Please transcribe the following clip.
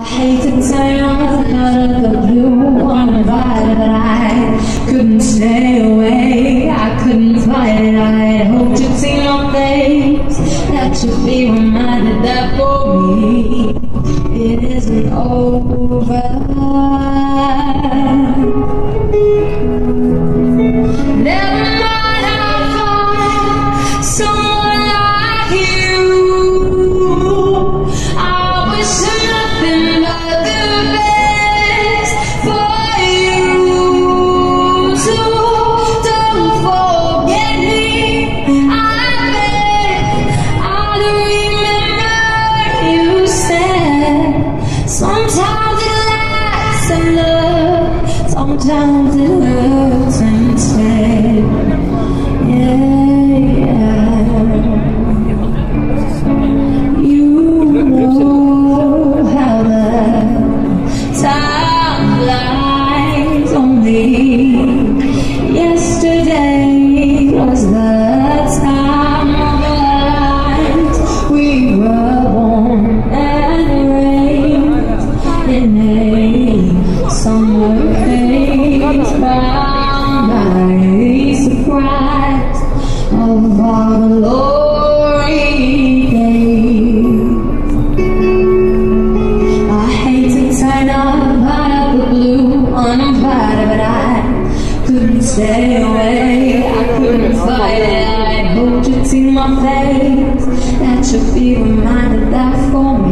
hate to turn out of the blue uninvited, but I couldn't stay away. I couldn't fight it. I hoped you'd see my face, that you'd be reminded that for me it isn't over. Never mind, I'll find someone like you. I wish nothing but the best for you. So don't forget me, I beg. I'll remember you said. Sometimes it lasts in love, sometimes it hurts instead. You know how the time flies. Only yesterday was the time of our lives. We were born and raised in a summer haze, bound by surprise of our glory days. I hate to turn up out of the blue uninvited, but I couldn't stay away. I couldn't fight it. I hoped you'd see my face, that you'd be reminded that for me